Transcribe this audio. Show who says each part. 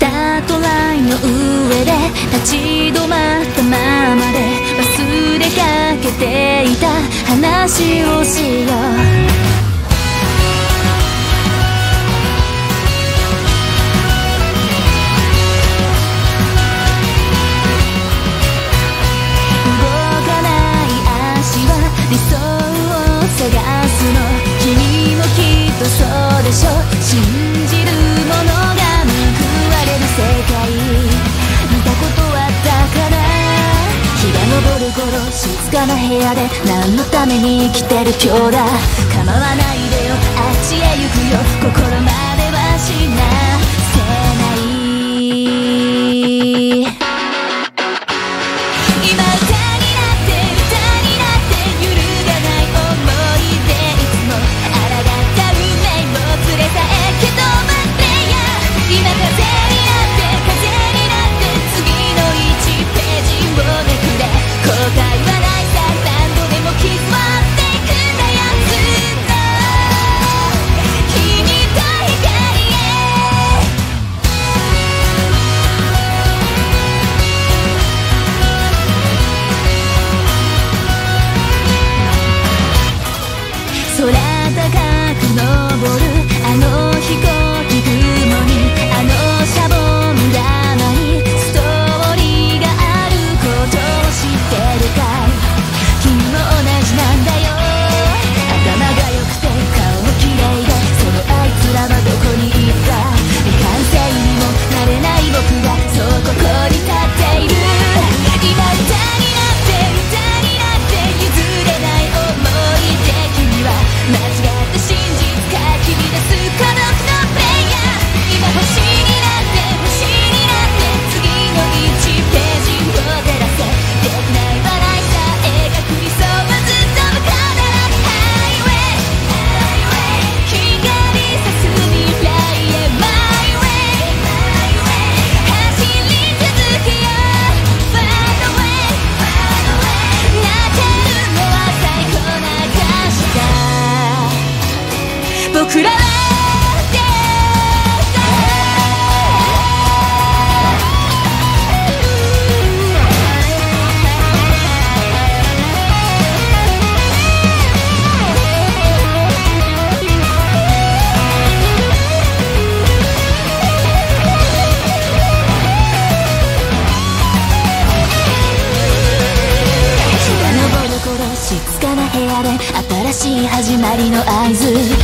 Speaker 1: タートラインの上で立ち止まったままで忘れかけていた話をしよう。理想を探すの君もきっとそうでしょ。信じるものが報われる世界見たことはあったかな。日が昇る頃静かな部屋で何のために生きてる今日だ。構わないでよあっちへ行くよ心までは死なせない始まりの合図